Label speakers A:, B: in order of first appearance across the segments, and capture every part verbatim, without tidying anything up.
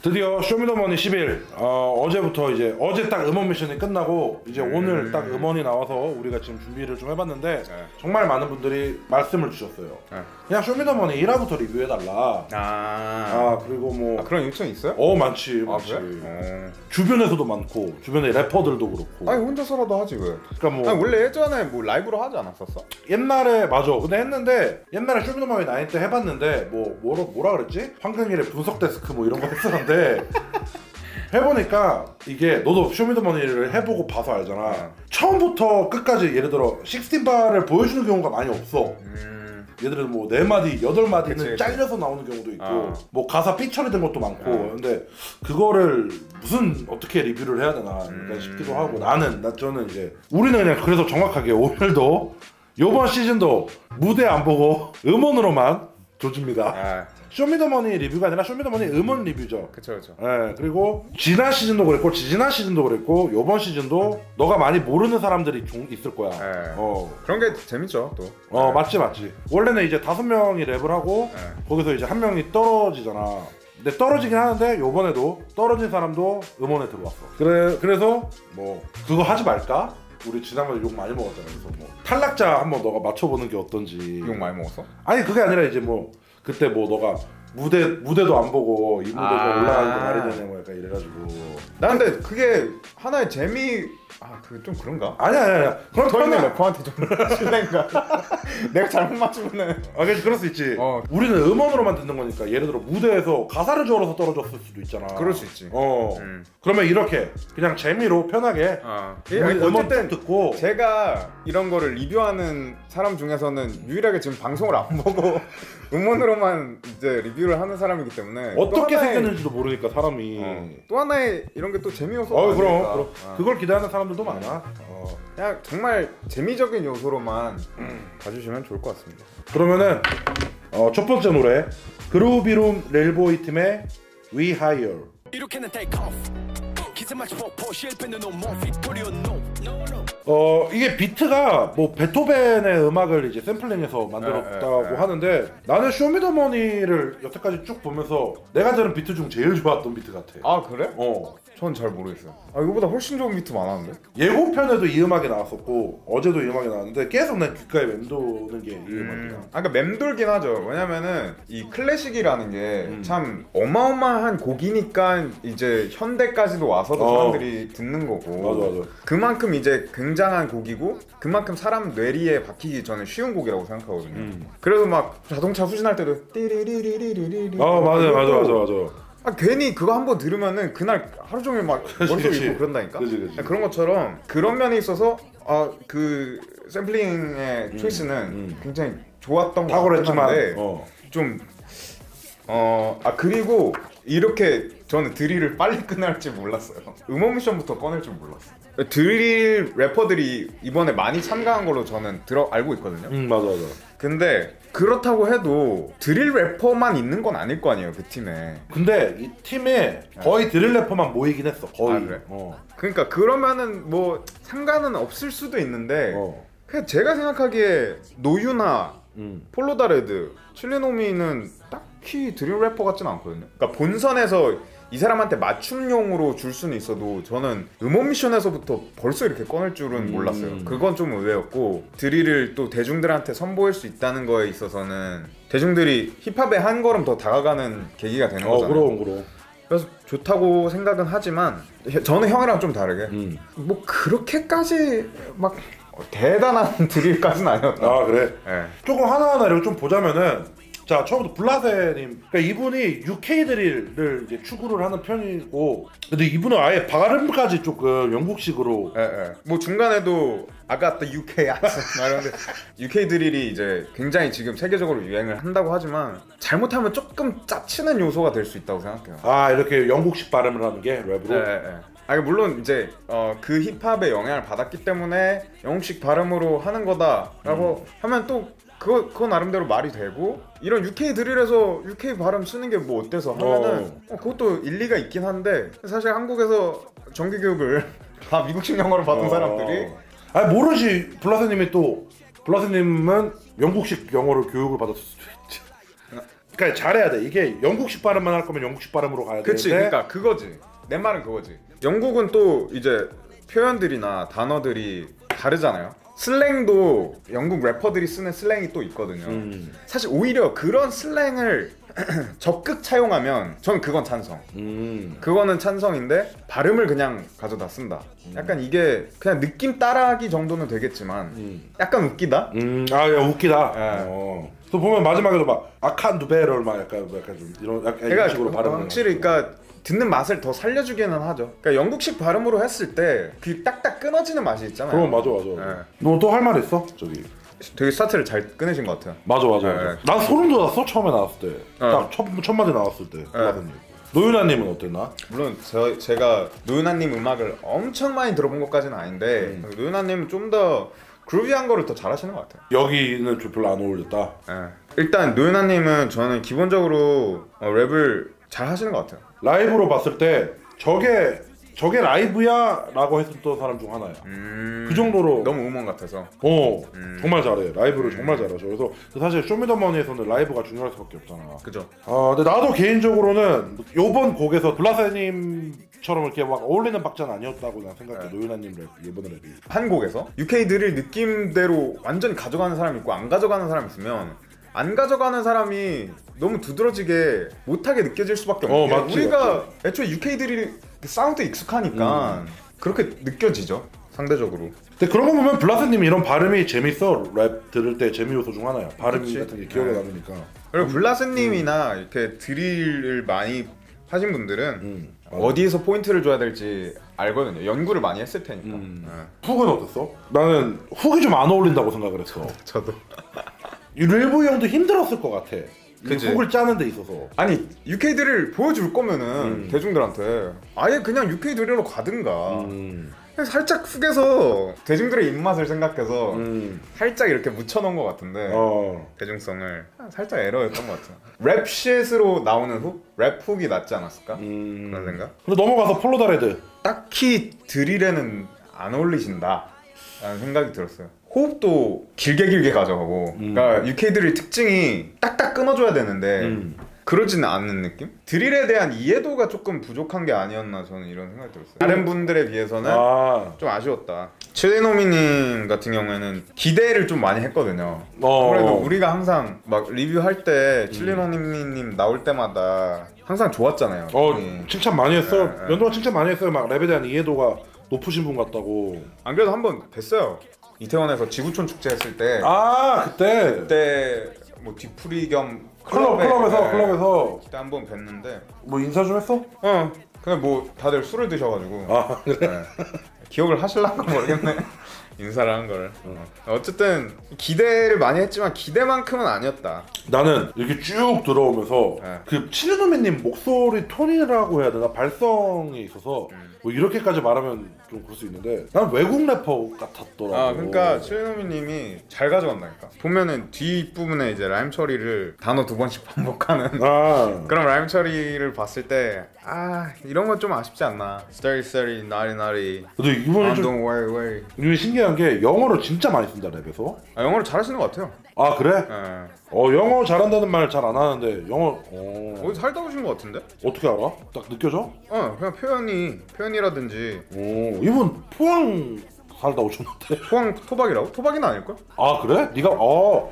A: 드디어 쇼미더머니 십일 어, 어제부터 이제 어제 딱 음원 미션이 끝나고 이제 음... 오늘 딱 음원이 나와서 우리가 지금 준비를 좀 해봤는데 네. 정말 많은 분들이 말씀을 주셨어요. 네. 그냥 쇼미더머니 일 화부터 리뷰해달라. 아, 아 그리고 뭐
B: 아, 그런 요청이 있어요?
A: 어 많지 많지.
B: 아, 그래? 어...
A: 주변에서도 많고 주변에 래퍼들도 그렇고.
B: 아니 혼자서라도 하지 왜?
A: 그러니까 뭐
B: 아니, 원래 예전에 뭐 라이브로 하지 않았었어?
A: 옛날에 맞아. 근데 했는데 옛날에 쇼미더머니 나인 때 해봤는데 뭐 뭐라 뭐라 그랬지? 황금일의 분석 데스크 뭐 이런 거 했었는데. 해보니까 이게 너도 쇼미더머니를 해보고 봐서 알잖아. 네. 처음부터 끝까지 예를 들어 십육바를 보여주는 경우가 많이 없어. 음. 예를 들어 뭐 네 마디, 여덟 마디는 그치, 그치. 잘려서 나오는 경우도 있고 어. 뭐 가사 삐처리 된 것도 많고 어. 근데 그거를 무슨 어떻게 리뷰를 해야 되나 음. 싶기도 하고 나는 나 저는 이제 우리는 그냥 그래서 정확하게 오늘도 요번 시즌도 무대 안 보고 음원으로만 조집니다. 아. 쇼미더머니 리뷰가 아니라 쇼미더머니 음원 리뷰죠.
B: 그쵸 그쵸.
A: 네, 그리고 지난 시즌도 그랬고 지지난 시즌도 그랬고 요번 시즌도 너가 많이 모르는 사람들이 좀 있을 거야.
B: 네. 어. 그런 게 재밌죠 또.
A: 어
B: 네.
A: 맞지 맞지. 원래는 이제 다섯 명이 랩을 하고 네. 거기서 이제 한 명이 떨어지잖아. 근데 떨어지긴 하는데 요번에도 떨어진 사람도 음원에 들어왔어. 그래 그래서 뭐 그거 하지 말까? 우리 지난번에 욕 많이 먹었잖아. 그래서 뭐 탈락자 한번 너가 맞춰보는 게 어떤지.
B: 욕 많이 먹었어?
A: 아니 그게 아니라 이제 뭐 그때 뭐 너가 무대 무대도 안 보고 이 무대가 아 올라가는 거 말이 되냐 뭐 약간 이래가지고.
B: 나 근데 그게 하나의 재미. 아 그게 좀 그런가?
A: 아니야 아니야 아니야.
B: 그럼 더 있는 래퍼한테 좀 실례인가? 내가 잘못 맞추면은.
A: 아 그렇지 그럴 수 있지. 어. 우리는 음원으로만 듣는 거니까 예를 들어 무대에서 가사를 적어서 떨어졌을 수도 있잖아.
B: 그럴 수 있지.
A: 어. 음. 그러면 이렇게 그냥 재미로 편하게.
B: 어. 아니, 어쨌든 듣고. 제가 이런 거를 리뷰하는 사람 중에서는 유일하게 지금 방송을 안 보고 음원으로만 이제 리뷰를 하는 사람이기 때문에
A: 어떻게 하나의, 생겼는지도 모르니까 사람이.
B: 어. 또 하나의 이런 게 또 재미요소가.
A: 어 그럼. 그럼. 어. 그걸 기대하는 사람들도 많아. 어.
B: 그냥 정말 재미적인 요소로만 음. 봐주시면 좋을 것 같습니다.
A: 그러면은 어, 첫 번째 노래 그루비룸 렐보이 팀의 We Hire. 어 이게 비트가 뭐 베토벤의 음악을 이제 샘플링해서 만들었다고 에, 에, 에. 하는데 나는 쇼미더머니를 여태까지 쭉 보면서 내가 들은 비트 중 제일 좋았던 비트 같아.
B: 아 그래?
A: 어.
B: 전 잘 모르겠어요. 아 이거보다 훨씬 좋은 비트 많았는데?
A: 예고편에도 이 음악이 나왔었고 어제도 이 음악이 나왔는데 계속 난 귓가에 맴도는 게 이 음. 음악이야.
B: 아 그러니까 맴돌긴 하죠. 왜냐면은 이 클래식이라는 게 참 음. 어마어마한 곡이니까 이제 현대까지도 와서도 어. 사람들이 듣는 거고.
A: 맞아 맞아.
B: 그만큼 이제 굉장한 곡이고 그만큼 사람 뇌리에 박히기 전에 쉬운 곡이라고 생각하거든요. 음. 그래서 막 자동차 후진할 때도 띠리리리리리리.
A: 아 맞아 맞아 맞아 맞아.
B: 아 괜히 그거 한번 들으면은 그날 하루 종일 막 머릿속에 있고 그런다니까.
A: 그치, 그치.
B: 그런 것처럼 그런 면에 있어서 아 그 샘플링의 음, 초이스는 음. 굉장히 좋았던 것 같긴 한데 어. 좀 어 아 그리고 이렇게 저는 드릴을 빨리 끝날 줄 몰랐어요. 음원 미션부터 꺼낼 줄 몰랐어요. 드릴 래퍼들이 이번에 많이 참가한 걸로 저는 들어 알고 있거든요.
A: 음 맞아 맞아.
B: 근데 그렇다고 해도 드릴 래퍼만 있는 건 아닐 거 아니에요 그 팀에.
A: 근데 이 팀에 거의 드릴 래퍼만 모이긴 했어 거의.
B: 아, 그래? 어. 그러니까 그러면은 뭐 상관은 없을 수도 있는데 어. 그냥 제가 생각하기에 노유나 음. 폴로다레드, 칠리노미는 딱히 드릴 래퍼 같진 않거든요. 그러니까 본선에서 이 사람한테 맞춤용으로 줄 수는 있어도 저는 음원 미션에서부터 벌써 이렇게 꺼낼 줄은 음. 몰랐어요. 그건 좀 의외였고 드릴을 또 대중들한테 선보일 수 있다는 거에 있어서는 대중들이 힙합에 한 걸음 더 다가가는 계기가 되는 거잖아요.
A: 어, 그럼 그럼.
B: 그래서 좋다고 생각은 하지만 저는 형이랑 좀 다르게 음. 뭐 그렇게까지 막 대단한 드릴까지는 아니었다.
A: 아 그래? 네. 조금 하나하나 이렇게 좀 보자면은 자 처음부터 블라세님 그러니까 이분이 유케이 드릴을 이제 추구를 하는 편이고 근데 이분은 아예 발음까지 조금 영국식으로
B: 예, 예. 뭐 중간에도 아까 또 유케이 말하는데 유케이 드릴이 이제 굉장히 지금 세계적으로 유행을 한다고 하지만 잘못하면 조금 짜치는 요소가 될 수 있다고 생각해요.
A: 아 이렇게 영국식 발음을 하는 게 랩으로?
B: 예, 예. 아 물론 이제 어, 그 힙합의 영향을 받았기 때문에 영국식 발음으로 하는 거다라고 음. 하면 또 그거, 그거 나름대로 말이 되고 이런 유케이 드릴에서 유케이 발음 쓰는 게 뭐 어때서 하면은 어. 어, 그것도 일리가 있긴 한데 사실 한국에서 정규교육을 다 미국식 영어로 받은 어. 사람들이
A: 아 모르지. 블라세님이 또 블라세님은 영국식 영어로 교육을 받았을 수도 있지. 그러니까 잘해야 돼. 이게 영국식 발음만 할 거면 영국식 발음으로 가야 돼.
B: 그치, 그러니까 그거지. 내 말은 그거지. 영국은 또 이제 표현들이나 단어들이 다르잖아요. 슬랭도 영국 래퍼들이 쓰는 슬랭이 또 있거든요. 음. 사실 오히려 그런 슬랭을 적극 차용하면 전 그건 찬성. 음. 그거는 찬성인데 발음을 그냥 가져다 쓴다. 음. 약간 이게 그냥 느낌 따라하기 정도는 되겠지만 음. 약간 웃기다.
A: 음. 아, 야, 웃기다. 네. 어. 또 보면 마지막에도 막 아칸 두베럴 막 약간 약간 좀 이런 약간
B: 그러니까
A: 이런 식으로 발음을
B: 확실히 그러니까 듣는 맛을 더 살려주기는 하죠. 그러니까 영국식 발음으로 했을 때 그 딱딱 끊어지는 맛이 있잖아요.
A: 그럼 맞아 맞아. 네. 너 또 할 말 있어? 저기.
B: 되게 스타트를 잘 끊으신 것 같아요.
A: 맞아 맞아. 네. 맞아. 난 소름 돋았어 처음에 나왔을 때. 딱 첫 첫 마디 나왔을 때. 네. 노윤아님은 어땠나?
B: 물론 저, 제가 노윤아님 음악을 엄청 많이 들어본 것까지는 아닌데 음. 노윤아님은 좀 더 그루비한 거를 더 잘하시는 것 같아요.
A: 여기는 좀 별로 안 어울렸다.
B: 네. 일단 노윤아님은 저는 기본적으로 어, 랩을 잘 하시는 것 같아요.
A: 라이브로 봤을 때 저게 저게 라이브야? 라고 했었던 사람 중 하나야. 음... 그 정도로
B: 너무 음원 같아서
A: 어 음... 정말 잘해. 라이브를 음... 정말 잘하죠. 그래서 사실 쇼미더머니에서는 라이브가 중요할 수밖에 없잖아.
B: 그죠.
A: 어, 근데 나도 개인적으로는 요번 곡에서 블라세님처럼 이렇게 막 어울리는 박자는 아니었다고 난 생각해. 네. 노윤아님 랩, 요번 랩이
B: 한 곡에서 유케이 드릴 느낌대로 완전히 가져가는 사람이 있고 안 가져가는 사람이 있으면 안 가져가는 사람이 너무 두드러지게 못하게 느껴질 수밖에 없는 게 어, 우리가 맞지. 애초에 유케이들이 사운드에 익숙하니까 음. 그렇게 느껴지죠 상대적으로.
A: 근데 그런 거 보면 블라스님이 이런 발음이 재밌어. 랩 들을 때 재미 요소 중 하나야. 발음 그치? 같은 게 기억에 네. 남으니까.
B: 그리고 블라스님이나 음. 이렇게 드릴을 많이 하신 분들은 음. 어디에서 포인트를 줘야 될지 알거든요. 연구를 많이 했을 테니까. 음.
A: 네. 훅은 어땠어? 나는 훅이 좀 안 어울린다고 생각을 했어.
B: 저도.
A: 릴보이 형도 힘들었을 것 같아. 그치? 훅을 짜는 데 있어서.
B: 아니 유케이들을 보여줄 거면은 음. 대중들한테 아예 그냥 유케이들로 가든가 음. 그냥 살짝 훅에서 대중들의 입맛을 생각해서 음. 살짝 이렇게 묻혀놓은 것 같은데 어. 대중성을 살짝 에러였던 것 같아요. 랩쉿으로 나오는 훅? 랩 훅이 낫지 않았을까? 음. 그런 생각?
A: 근데 넘어가서 폴로다레드
B: 딱히 드릴에는 안 어울리신다 라는 생각이 들었어요. 호흡도 길게 길게 가져가고 음. 그러니까 유케이들의 특징이 딱딱 끊어줘야 되는데 음. 그러지는 않는 느낌? 드릴에 대한 이해도가 조금 부족한 게 아니었나 저는 이런 생각이 들었어요. 다른 분들에 비해서는 아. 좀 아쉬웠다. 칠리노미님 같은 경우에는 기대를 좀 많이 했거든요. 어. 아무래도 우리가 항상 막 리뷰할 때 칠리노미님 음. 나올 때마다 항상 좋았잖아요.
A: 어, 칭찬 많이 했어. 네, 네. 연동아 칭찬 많이 했어요. 막 랩에 대한 이해도가 높으신 분 같다고.
B: 안 그래도 한번 뵀어요. 이태원에서 지구촌 축제 했을 때.
A: 아 그때.
B: 그때 뭐 뒤풀이 겸
A: 클럽 클럽에서
B: 네,
A: 클럽에서
B: 그때 한번 뵀는데.
A: 뭐 인사 좀 했어?
B: 어. 그냥 뭐 다들 술을 드셔가지고.
A: 아 그래. 네.
B: 기억을 하실란가 모르겠네. 인사를 한 걸. 어. 어쨌든 기대를 많이 했지만 기대만큼은 아니었다.
A: 나는 이렇게 쭉 들어오면서 네. 그 칠리노미님 목소리 톤이라고 해야 되나 발성이 있어서 음. 뭐 이렇게까지 말하면 좀 그럴 수 있는데 난 외국 래퍼 같았더라고.
B: 아 그러니까 칠리노미님이 잘 가져간다니까. 보면은 뒷부분에 이제 라임 처리를 단어 두 번씩 반복하는 아. 그런 라임 처리를 봤을 때 아 이런 건 좀 아쉽지 않나. 쓰리 쓰리 나리 나리.
A: 근데 이번에 좀
B: way, way.
A: 이게 신기한 게 영어를 진짜 많이 쓴다 랩에서.
B: 아 영어를 잘하시는 것 같아요.
A: 아 그래?
B: 네.
A: 어 영어 잘한다는 말 잘 안 하는데 영어
B: 어... 어디 살다 오신 것 같은데?
A: 어떻게 알아? 딱 느껴져?
B: 어 그냥 표현이 표현이라든지.
A: 오 이분 포항 살다 오셨는데.
B: 포항 토박이라고? 토박이는 아닐걸?
A: 아 그래? 네가 아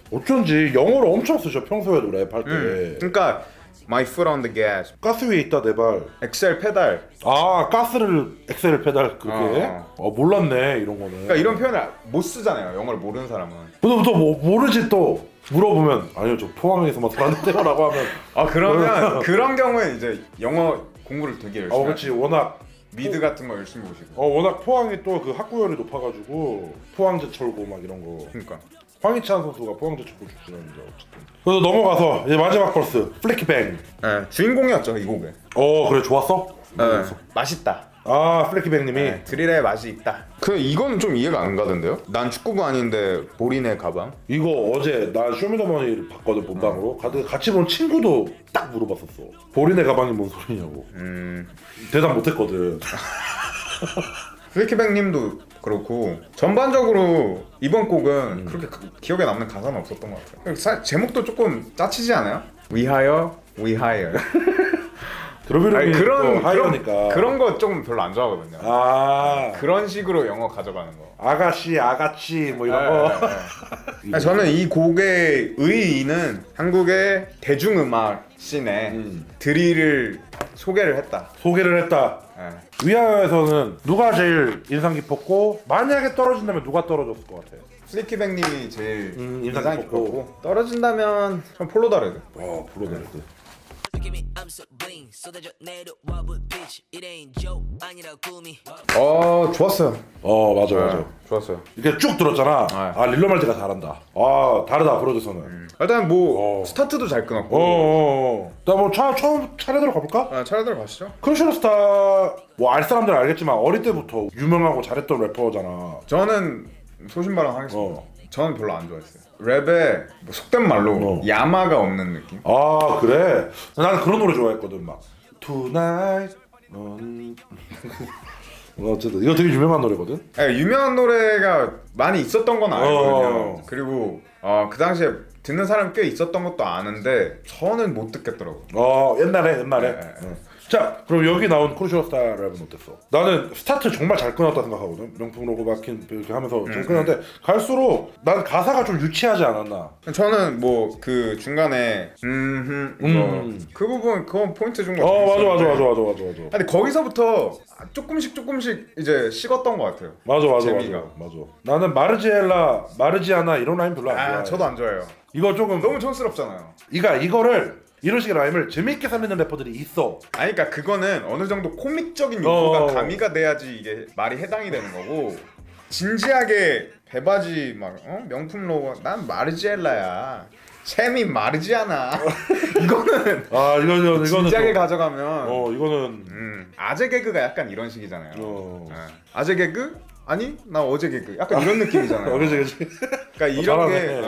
A: 어쩐지 영어를 엄청 쓰셔 평소에도 랩할 때.
B: 음, 그러니까 My foot on the gas.
A: 가스 위에 있다 내 발.
B: 엑셀 페달.
A: 아 가스를 엑셀 페달 그게? 어, 어. 어 몰랐네 이런 거는.
B: 그러니까 이런 표현을 못 쓰잖아요 영어를 모르는 사람은.
A: 근데 또 뭐 모르지 또 물어보면 아니요 저 포항에서만 살았는데요라고 하면.
B: 아 그러면 그런 경우에 이제 영어 공부를 되게 열심히.
A: 어 그렇지 워낙
B: 미드 같은 거 열심히 보시고.
A: 어 워낙 포항이 또 그 학구열이 높아가지고 포항제철고 막 이런 거.
B: 그러니까.
A: 황희찬 선수가 포항제철고 출신인데 어쨌든. 그래서 넘어가서 이제 마지막 버스 플래키뱅.
B: 네 주인공이었죠 이 곡에.
A: 어 그래 좋았어?
B: 네. 맛있다.
A: 아 플래키뱅님이
B: 네, 드릴의 맛이 있다. 그 이건 좀 이해가 안 가던데요? 난 축구가 아닌데 보리네 가방?
A: 이거 어제 나 쇼미더머니를 봤거든 본방으로. 어. 같이 본 친구도 딱 물어봤었어. 보리네 가방이 뭔 소리냐고. 음... 대답 못했거든.
B: 플래키뱅님도 그렇고 전반적으로 이번 곡은 음. 그렇게 기억에 남는 가사는 없었던 것 같아요. 사, 제목도 조금 짜치지 않아요? We hire, we hire.
A: 드로비룸이
B: 그런
A: 하이어니까
B: 그런 거 좀 별로 안 좋아하거든요.
A: 아
B: 그런 식으로 영어 가져가는 거.
A: 아가씨, 아가치 뭐 이런
B: 네,
A: 거.
B: 네, 네. 저는 이 곡의 의의는 한국의 대중음악 씬에 음. 드릴을 소개를 했다.
A: 소개를 했다.
B: 네.
A: 위하여에서는 누가 제일 인상 깊었고 만약에 떨어진다면 누가 떨어졌을 것 같아요?
B: 스리키백님이 제일
A: 음,
B: 인상,
A: 인상
B: 깊었고
A: 깊었고
B: 떨어진다면 전 폴로다레드.
A: 어 폴로다레드.
B: 어 좋았어요.
A: 어 맞아 맞아.
B: 네, 좋았어요.
A: 이렇게 쭉 들었잖아.
B: 네.
A: 아 릴러말드가 잘한다. 아 다르다 프로듀서는.
B: 음. 일단 뭐
A: 어.
B: 스타트도 잘 끊었고.
A: 어어어. 나뭐 처음 차례대로 가볼까?
B: 아, 차례대로 가시죠.
A: 크루시로 스타 뭐 알 사람들 알겠지만 어릴 때부터 유명하고 잘했던 래퍼잖아.
B: 저는 소신발언 하겠습니다.
A: 어.
B: 저는 별로 안 좋아했어요. 랩에 뭐 속된 말로
A: 어.
B: 야마가 없는 느낌.
A: 아 그래? 나는 그런 노래 좋아했거든. 막 Tonight 넌 어쨌든 이거 되게 유명한 노래거든.
B: 네, 유명한 노래가 많이 있었던 건 알거든요.
A: 어.
B: 그리고 어, 그 당시에 듣는 사람 꽤 있었던 것도 아는데 저는 못 듣겠더라고.
A: 어 옛날에 옛날에.
B: 네, 네.
A: 어. 자 그럼 여기 나온 크루시로 스타 랩은 어땠어? 나는 스타트 정말 잘 끊었다 생각하거든. 명품 로고 박힌 이렇게 하면서 잘
B: 음,
A: 끊었는데 갈수록 난 가사가 좀 유치하지 않았나.
B: 저는 뭐 그 중간에 음흠 이거
A: 음.
B: 그 부분 그건 포인트 준 거.
A: 어 맞아 맞아 맞아 맞아 맞아 맞아.
B: 근데 거기서부터 조금씩 조금씩 이제 식었던 것 같아요.
A: 맞아 맞아
B: 재미가.
A: 맞아 맞아. 나는 마르지엘라 마르지아나 이런 라인 별로 안 좋아해.
B: 아 저도 안 좋아해요.
A: 이거 조금
B: 너무 촌스럽잖아요.
A: 이가 이거를 이런 식의 라임을 재밌게 살리는 래퍼들이 있어.
B: 아니 그러니까 그거는 어느 정도 코믹적인 요소가
A: 어.
B: 가미가 돼야지 이게 말이 해당이 되는 거고 진지하게 배바지 막 어? 명품 로고 난 마르지엘라야 챔이 마르지아나 이거는
A: 아 이거는 이거는
B: 진지하게
A: 또,
B: 가져가면
A: 어 이거는
B: 음, 아재 개그가 약간 이런 식이잖아요.
A: 어.
B: 네. 아재 개그? 아니 나 어제 개그 약간 이런 느낌이잖아요.
A: 어, 그치 그치.
B: 그러니까 이런 게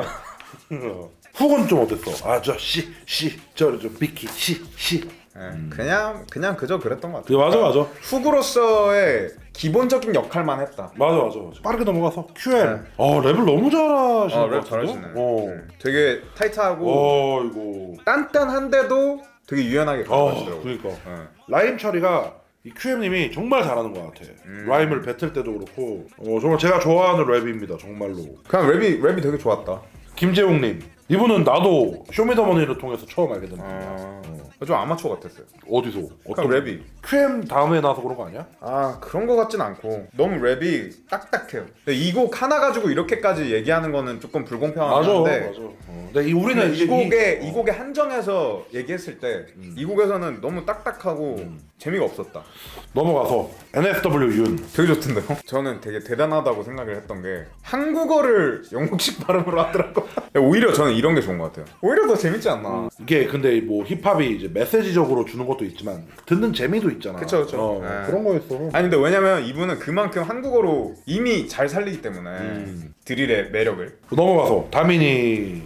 A: 어. 훅은 좀 어땠어? 아 저 씨 씨 저 저 비키 씨 씨.
B: 네, 음. 그냥 그냥 그저 그랬던 것
A: 그
B: 같아요.
A: 맞아 맞아.
B: 훅으로서의 기본적인 역할만 했다.
A: 맞아 맞아 맞아. 빠르게 넘어가서 큐엠. 네. 어 랩을 너무 잘하시는
B: 어,
A: 것
B: 랩
A: 같은데?
B: 잘하시네.
A: 어.
B: 음. 되게 타이트하고
A: 어 이거.
B: 단단한데도 되게 유연하게
A: 어
B: 가져가시더라고.
A: 그러니까.
B: 네.
A: 라임 처리가 이 큐엠님이 정말 잘하는 것 같아. 음. 라임을 뱉을 때도 그렇고. 어 정말 제가 좋아하는 랩입니다 정말로.
B: 그냥 랩이 랩이 되게 좋았다.
A: 김재웅님. 이분은 나도 쇼미더머니를 통해서 처음 알게 됐는데.
B: 아... 어. 좀 아마추어 같았어요.
A: 어디서? 어떤
B: 랩이?
A: 큐엠 다음에 나서 그런 거 아니야?
B: 아 그런 거 같진 않고 너무 랩이 딱딱해요. 이 곡 하나 가지고 이렇게까지 얘기하는 거는 조금 불공평한데.
A: 맞아, 맞아. 어. 근데 이 우리는
B: 이 곡에
A: 이,
B: 이 곡에 한정해서 얘기했을 때 이
A: 음.
B: 곡에서는 너무 딱딱하고
A: 음.
B: 재미가 없었다.
A: 넘어가서 엔에스더블유 윤.
B: 되게 좋던데요? 저는 되게 대단하다고 생각을 했던 게 한국어를 영국식 발음으로 하더라고. 오히려 저는 이런 게 좋은 것 같아요. 오히려 더 재밌지 않나?
A: 음. 이게 근데 뭐 힙합이 이제 메시지적으로 주는 것도 있지만 듣는 재미도 있잖아.
B: 그쵸 그쵸.
A: 어,
B: 네.
A: 그런 거였어.
B: 아니 근데 왜냐면 이분은 그만큼 한국어로 이미 잘 살리기 때문에
A: 음.
B: 드릴의 매력을.
A: 넘어가서 다민이.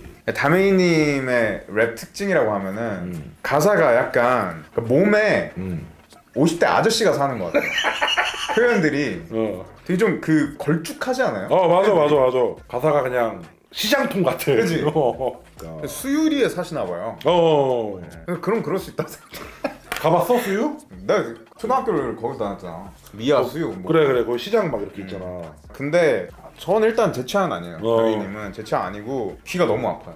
B: 다민이님의 랩 특징이라고 하면은
A: 음.
B: 가사가 약간 몸에
A: 음.
B: 오십 대 아저씨가 사는 것 같아요. 표현들이
A: 어.
B: 되게 좀 그 걸쭉하지 않아요?
A: 어 맞아 맞아 맞아. 가사가 그냥 시장통 같아.
B: 그치?
A: 어.
B: 수유리에 사시나 봐요.
A: 어.
B: 네. 그럼 그럴 수 있다 생각.
A: 가봤어 수유?
B: 나 초등학교를 거기서 다녔잖아. 미아
A: 어,
B: 수유. 뭐.
A: 그래 그래 거기 시장 막 이렇게 있잖아.
B: 근데 전 일단 제 취향은 아니에요.
A: 어.
B: 다민이님은 제 취향 아니고 귀가 너무 아파요.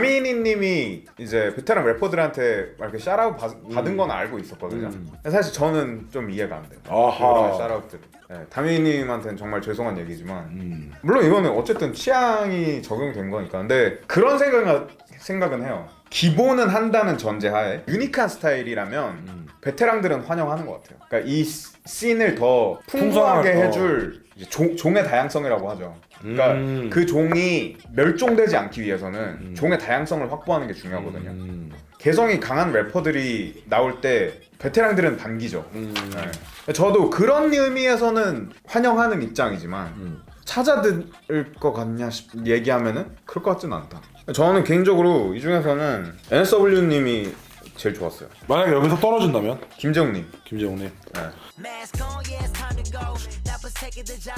B: 다민이님이 이제 베테랑 래퍼들한테 막 이렇게 샤라웃 받, 받은 건 알고 있었거든요.
A: 음.
B: 근데 사실 저는 좀 이해가 안 돼요.
A: 아하.
B: 샤라웃들. 네, 다민이님한테는 정말 죄송한 얘기지만
A: 음.
B: 물론 이거는 어쨌든 취향이 적용된 거니까. 근데 그런 생각은 생각은 해요. 기본은 한다는 전제하에 유니크한 스타일이라면
A: 음.
B: 베테랑들은 환영하는 것 같아요. 그러니까 이 씬을 더 풍부하게
A: 풍성한,
B: 해줄 이제 종, 종의 다양성이라고 하죠. 그러니까
A: 음.
B: 그 종이 멸종되지 않기 위해서는
A: 음.
B: 종의 다양성을 확보하는 게 중요하거든요.
A: 음.
B: 개성이 강한 래퍼들이 나올 때 베테랑들은 반기죠.
A: 음.
B: 네. 저도 그런 의미에서는 환영하는 입장이지만
A: 음.
B: 찾아들을 것 같냐 싶 얘기하면은 그럴 것 같지는 않다. 저는 개인적으로 이 중에서는 엔에스더블유님이 제일 좋았어요.
A: 만약에 여기서 떨어진다면?
B: 김재웅님.
A: 김재웅님.
B: 네.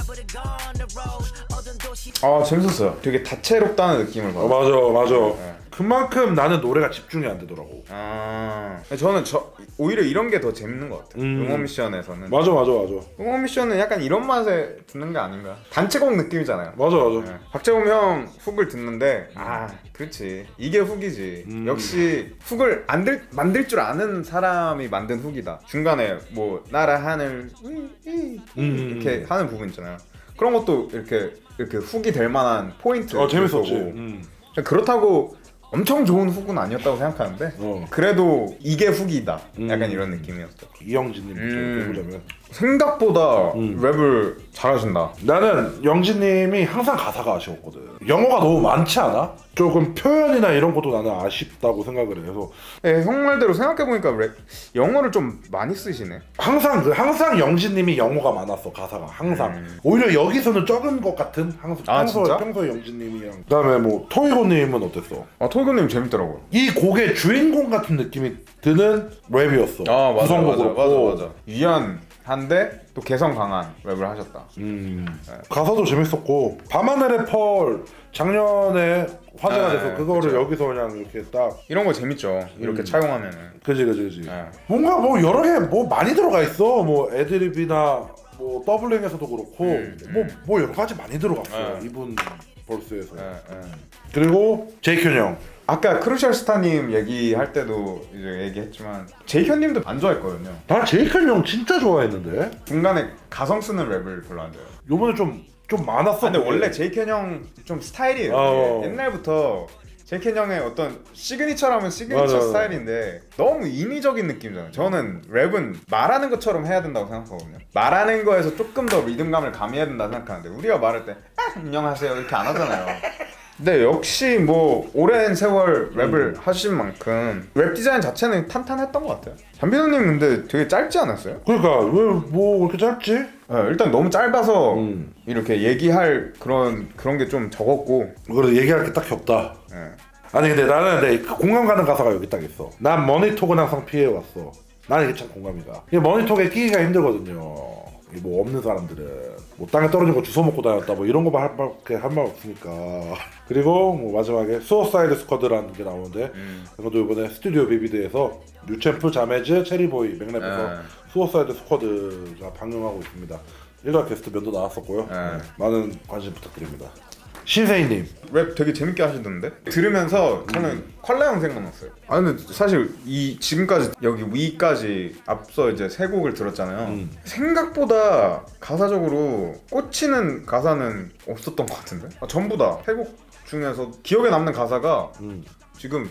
B: 아 재밌었어요. 되게 다채롭다는 느낌을
A: 어,
B: 받아요.
A: 맞아 맞아.
B: 네.
A: 그만큼 나는 노래가 집중이 안 되더라고.
B: 아 저는 저 오히려 이런 게 더 재밌는 것 같아요. 음. 응원 미션에서는.
A: 맞아 맞아 맞아.
B: 응원 미션은 약간 이런 맛에 듣는 게 아닌가. 단체곡 느낌이잖아요.
A: 맞아 맞아. 네.
B: 박재범 형 훅을 듣는데 아 그렇지 이게 훅이지. 음. 역시 훅을 안들, 만들 줄 아는 사람이 만든 훅이다. 중간에 뭐 나라 하늘 음. 이렇게 하는 부분 있잖아요. 그런 것도 이렇게 이렇게 훅이 될 만한 포인트.
A: 어 재밌었지. 음.
B: 그렇다고 엄청 좋은 훅은 아니었다고 생각하는데 어. 그래도 이게 훅이다. 약간 음. 이런 느낌이었어.
A: 이영진님 음. 보자면
B: 생각보다 음. 랩을 잘하신다.
A: 나는 영진님이 항상 가사가 아쉬웠거든. 영어가 너무 많지 않아? 조금 표현이나 이런 것도 나는 아쉽다고 생각을 해서.
B: 네, 형 말대로 생각해보니까 랩, 영어를 좀 많이 쓰시네.
A: 항상 그 항상 영진님이 영어가 많았어. 가사가 항상. 음. 오히려 여기서는 적은 것 같은. 항상
B: 아,
A: 평소,
B: 진짜?
A: 평소에 영진님이랑. 그다음에 뭐 토이고님은 어땠어?
B: 아 토이고님 재밌더라고요.
A: 이 곡의 주인공 같은 느낌이 드는 랩이었어.
B: 아 맞아 맞아, 맞아 맞아. 위안 한데 또 개성 강한 랩을 하셨다. 음.
A: 네. 가사도 재밌었고 밤하늘의 펄 작년에 화제가 네, 돼서 그거를 그쵸. 여기서 그냥 이렇게 딱
B: 이런 거 재밌죠. 이렇게
A: 음.
B: 차용하면은.
A: 그지 그지 그지. 네. 뭔가 뭐 여러 개 뭐 많이 들어가 있어. 뭐 애드립이나 뭐 더블링에서도 그렇고 뭐뭐 음, 음. 뭐 여러 가지 많이 들어갔어요. 네. 이분 벌스에서. 네, 네. 그리고 제이큐 형.
B: 아까 크루셜 스타님 얘기할 때도 이제 얘기했지만 제이현님도 안 좋아했거든요.
A: 난 제이현 형 진짜 좋아했는데
B: 중간에 가성 쓰는 랩을 별로 안 좋아해요.
A: 요번에 좀 좀 많았어.
B: 아, 근데 원래 제이현 형 좀 스타일이에요. 어. 옛날부터 제이현 형의 어떤 시그니처라면 시그니처 맞아. 스타일인데 너무 인위적인 느낌이잖아요. 저는 랩은 말하는 것처럼 해야 된다고 생각하거든요. 말하는 거에서 조금 더 리듬감을 가미해야 된다고 생각하는데 우리가 말할 때 아, 안녕하세요 이렇게 안 하잖아요. 근데 역시 뭐 오랜 세월 랩을 음. 하신 만큼 랩 디자인 자체는 탄탄했던 것 같아요. 잠비노님 근데 되게 짧지 않았어요?
A: 그러니까 왜 뭐 그렇게 짧지?
B: 네, 일단 너무 짧아서 음. 이렇게 얘기할 그런 그런 게 좀 적었고.
A: 그래도 얘기할 게 딱히 없다. 네. 아니 근데 나는 내 공감 가는 가사가 여기 딱 있어. 난 머니톡은 항상 피해왔어. 나는 이게 참 공감이 가. 이게 머니톡에 끼기가 힘들거든요. 뭐 없는 사람들은 뭐 땅에 떨어진 거 주워 먹고 다녔다 뭐 이런 거만 할 말 할 말 없으니까. 그리고 뭐 마지막에 수어사이드 스쿼드라는 게 나오는데 음. 이것도 이번에 스튜디오 비비드에서 뉴챔프, 자매즈, 체리보이, 맥랩에서 에. 수어사이드 스쿼드가 방영하고 있습니다. 일각 게스트 면도 나왔었고요. 네. 많은 관심 부탁드립니다. 신세희님
B: 랩 되게 재밌게 하시던데? 들으면서 저는 음. 퀄라 형 생각났어요. 아 근데 사실 이 지금까지 여기 위까지 앞서 이제 세 곡을 들었잖아요. 음. 생각보다 가사적으로 꽂히는 가사는 없었던 것 같은데? 아, 전부 다 세 곡 중에서 기억에 남는 가사가 음. 지금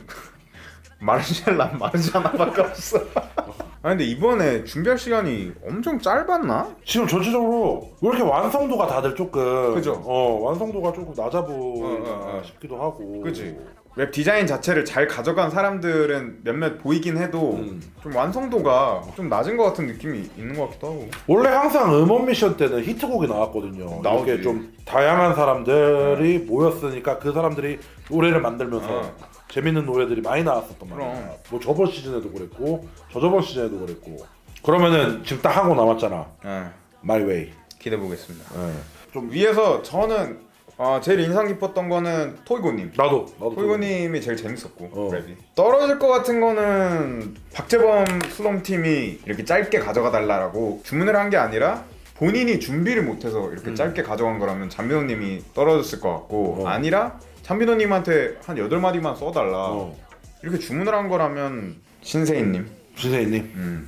B: 마르샬라 마르샤나밖에 없어. 아 근데 이번에 준비할 시간이 엄청 짧았나?
A: 지금 전체적으로 왜 이렇게 완성도가 다들 조금
B: 그죠?
A: 어 완성도가 조금 낮아 보이나 어, 어, 어. 싶기도 하고.
B: 그치? 랩 디자인 자체를 잘 가져간 사람들은 몇몇 보이긴 해도 음. 좀 완성도가 좀 낮은 것 같은 느낌이 있는 것 같기도 하고.
A: 원래 항상 음원 미션 때는 히트곡이 나왔거든요. 나오지. 이렇게 좀 다양한 사람들이 음. 모였으니까 그 사람들이 노래를 만들면서 음. 재밌는 노래들이 많이 나왔었단 말이야. 뭐 저번 시즌에도 그랬고 저저번 시즌에도 그랬고. 그러면은 지금 딱 한 곡 남았잖아. 네. My Way.
B: 기대해 보겠습니다. 네. 좀 위에서 저는 아 제일 인상 깊었던 거는 토이고님.
A: 나도. 나도
B: 토이고님이 제일 재밌었고 어. 랩이. 떨어질 것 같은 거는 박재범 수동팀이 이렇게 짧게 가져가 달라고 주문을 한 게 아니라 본인이 준비를 못해서 이렇게 음. 짧게 가져간 거라면 잠비노님이 떨어졌을 것 같고 어. 아니라 잠비노님한테 한 여덟 마디만 써달라 어. 이렇게 주문을 한 거라면 신세희님.
A: 신세희님.
B: 음.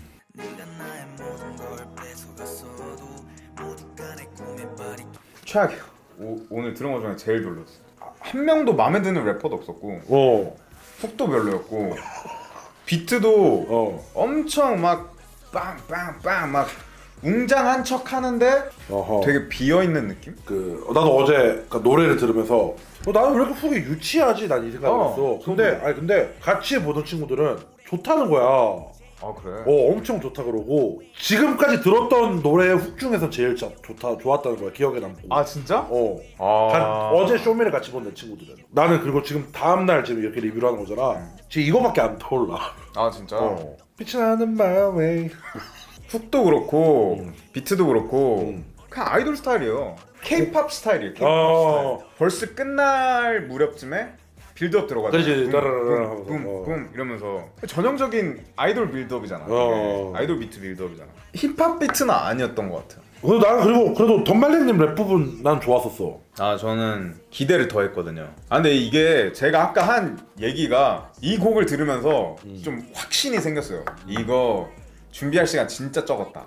B: 최악이야. 오, 오늘 들은 것 중에 제일 별로였어. 한 명도 마음에 드는 래퍼도 없었고 어. 훅도 별로였고 비트도 어. 엄청 막 빵빵빵 막 웅장한 척 하는데 어허. 되게 비어있는 느낌?
A: 그 나도 어제 그러니까 노래를 들으면서 어, 나는 왜 이렇게 훅이 유치하지? 난 이 생각을 어, 했어. 근데 아니 근데 같이 보던 친구들은 좋다는 거야.
B: 아 그래?
A: 어 엄청 좋다 그러고 지금까지 들었던 노래 훅 중에서 제일 자, 좋다 좋았다는 거야. 기억에 남고.
B: 아 진짜?
A: 어. 아... 가, 어제 쇼미를 같이 본 내 친구들은 나는 그리고 지금 다음 날 지금 이렇게 리뷰를 하는 거잖아. 음. 지금 이거밖에 안 떠올라.
B: 아 진짜?
A: 어. 빛이 나는 마음에
B: 훅도 그렇고 음. 비트도 그렇고 음. 그냥 아이돌 스타일이에요. K-팝 스타일이에요. K-팝 어... 스타일. 벌써 끝날 무렵쯤에 빌드업 들어가죠.
A: 그렇지. 따라라라 하면서.
B: 붐붐 이러면서 전형적인 아이돌 빌드업이잖아.
A: 어.
B: 아이돌 비트 빌드업이잖아. 힙합 비트는 아니었던 것 같아.
A: 그래도 난 그리고 그래도 덤말랭님 랩 부분 난 좋았었어.
B: 아 저는 기대를 더 했거든요. 아 근데 이게 제가 아까 한 얘기가 이 곡을 들으면서
A: 음.
B: 좀 확신이 생겼어요. 이거 준비할 시간 진짜 적었다.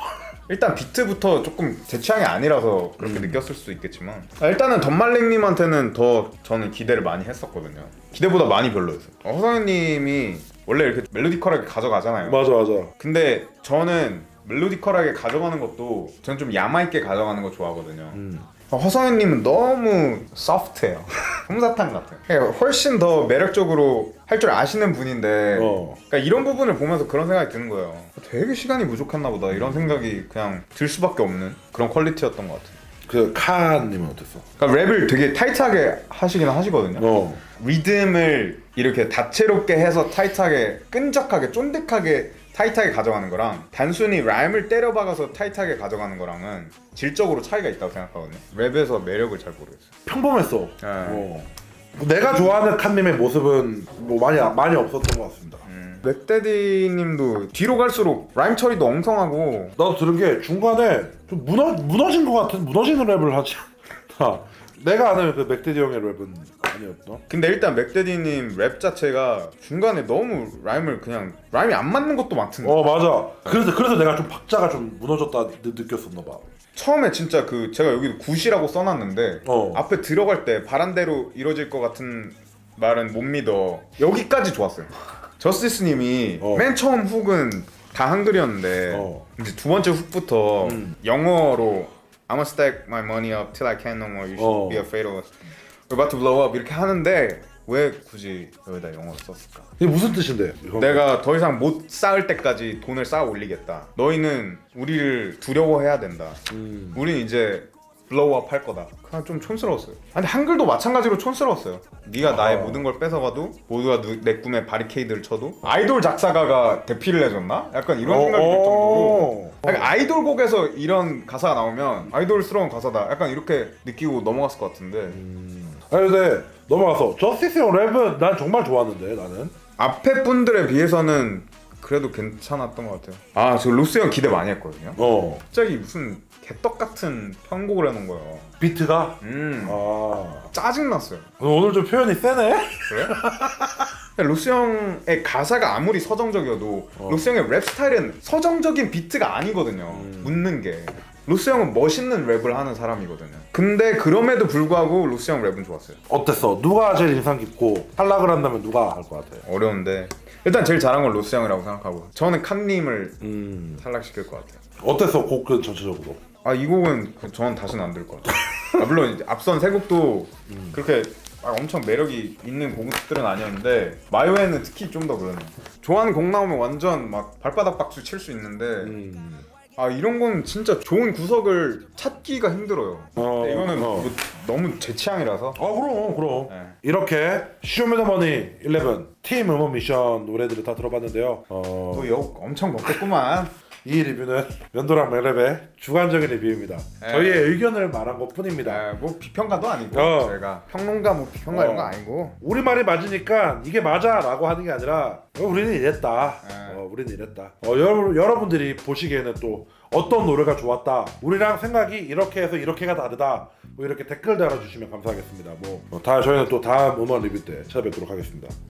B: 일단 비트부터 조금 제 취향이 아니라서 그렇게 음. 느꼈을 수도 있겠지만 아, 일단은 덤말랭님한테는 더 저는 기대를 많이 했었거든요. 기대보다 많이 별로였어요. 어, 허성현님이 원래 이렇게 멜로디컬하게 가져가잖아요.
A: 맞아 맞아. 근데
B: 저는 멜로디컬하게 가져가는 것도 저는 좀 야마있게 가져가는 거 좋아하거든요.
A: 음.
B: 허성현님은 너무 소프트해요. 솜사탕 같아요. 그러니까 훨씬 더 매력적으로 할 줄 아시는 분인데
A: 어.
B: 그러니까 이런 부분을 보면서 그런 생각이 드는 거예요. 되게 시간이 부족했나 보다 이런 생각이 그냥 들 수밖에 없는 그런 퀄리티였던 것 같아요.
A: 그 카님은 어땠어?
B: 그러니까 랩을 되게 타이트하게 하시긴 하시거든요.
A: 어.
B: 리듬을 이렇게 다채롭게 해서 타이트하게 끈적하게 쫀득하게 타이트하게 가져가는 거랑 단순히 라임을 때려박아서 타이트하게 가져가는 거랑은 질적으로 차이가 있다고 생각하거든요. 랩에서 매력을 잘 모르겠어요.
A: 평범했어.
B: 네.
A: 어. 내가 좋아하는 칸님의 모습은 뭐 많이 많이 없었던 것 같습니다.
B: 음. 맥데디님도 뒤로 갈수록 라임 처리도 엉성하고
A: 나도 들은 게 중간에 좀 무너 무너진 것 같은 무너지는 랩을 하지 않나. 내가 아는 그 맥데디 형의 랩은 아니었나?
B: 근데 일단 맥데디님 랩 자체가 중간에 너무 라임을 그냥 라임이 안 맞는 것도 많던데.
A: 어 맞아. 그래서 그래서 내가 좀 박자가 좀 무너졌다 느, 느꼈었나 봐.
B: 처음에 진짜 그 제가 여기도 굿이라고 써놨는데
A: 어.
B: 앞에 들어갈 때 바란대로 이루어질 것 같은 말은 못 믿어. 여기까지 좋았어요. 저스티스님이
A: 어.
B: 맨 처음 훅은 다 한글이었는데
A: 어.
B: 이제 두 번째 훅부터
A: 음.
B: 영어로 I'ma stack my money up till I can't no more. You should
A: 어.
B: be afraid of us. We're about to blow up 이렇게 하는데 왜 굳이 여기다 영어를 썼을까?
A: 이게 무슨 뜻인데? 이건?
B: 내가 더 이상 못 쌓을 때까지 돈을 쌓아 올리겠다. 너희는 우리를 두려워해야 된다.
A: 음.
B: 우린 이제 블로우업 할 거다. 그냥 좀 촌스러웠어요. 근데 한글도 마찬가지로 촌스러웠어요. 네가 나의
A: 아.
B: 모든 걸 뺏어가도 모두가 누, 내 꿈에 바리케이드를 쳐도 아이돌 작사가가 대피를 해줬나? 약간 이런
A: 어,
B: 생각이 들 정도로
A: 어.
B: 그러니까 아이돌 곡에서 이런 가사가 나오면 아이돌스러운 가사다. 약간 이렇게 느끼고 넘어갔을 것 같은데
A: 음. 아니 근데 넘어가서 저스티스 형 랩은 난 정말 좋았는데 나는
B: 앞에 분들에 비해서는 그래도 괜찮았던 것 같아요. 아, 저 루스 형 기대 많이 했거든요.
A: 어
B: 갑자기 무슨 개떡 같은 편곡을 해놓은 거예요.
A: 비트가
B: 음,
A: 아
B: 짜증났어요.
A: 오늘 좀 표현이 세네.
B: 그래? 루스 형의 가사가 아무리 서정적이어도
A: 어.
B: 루스 형의 랩 스타일은 서정적인 비트가 아니거든요.
A: 음.
B: 묻는 게. 루스 형은 멋있는 랩을 하는 사람이거든요. 근데 그럼에도 불구하고 루스 형 랩은 좋았어요.
A: 어땠어? 누가 제일 인상 깊고 탈락을 한다면 누가 할 것 같아?
B: 어려운데 일단 제일 잘한 건 루스 형이라고 생각하고 저는 칸님을
A: 음
B: 탈락시킬 것 같아요.
A: 어땠어 곡은 전체적으로?
B: 아 이 곡은 그- 저는 다시는 안 들을 것 같아요. 아, 물론 이제 앞선 세 곡도
A: 음.
B: 그렇게 막 엄청 매력이 있는 곡들은 아니었는데 마요에는 특히 좀 더 그러네. 좋아하는 곡 나오면 완전 막 발바닥 박수 칠 수 있는데
A: 음.
B: 아 이런 건 진짜 좋은 구석을 찾기가 힘들어요.
A: 어,
B: 이거는
A: 어.
B: 뭐 너무 제 취향이라서.
A: 아 그럼 그럼
B: 네.
A: 이렇게 쇼미더머니 일레븐 팀 음원 미션 노래들을 다 들어봤는데요. 어,
B: 또 욕 엄청 먹겠구만.
A: 이 리뷰는 연도랑 멜랩의 주관적인 리뷰입니다.
B: 네.
A: 저희의 의견을 말한 것 뿐입니다.
B: 아, 뭐 비평가도 아니고
A: 어.
B: 제가 평론가 뭐 비평가
A: 어.
B: 이런 거 아니고
A: 우리 말이 맞으니까 이게 맞아라고 하는 게 아니라 어, 우리는 이랬다.
B: 네.
A: 어, 우리는 이랬다. 어, 여러, 여러분들이 보시기에는 또 어떤 노래가 좋았다. 우리랑 생각이 이렇게 해서 이렇게가 다르다. 뭐 이렇게 댓글 달아주시면 감사하겠습니다. 뭐 다 저희는 또 다음 음원 리뷰 때 찾아뵙도록 하겠습니다.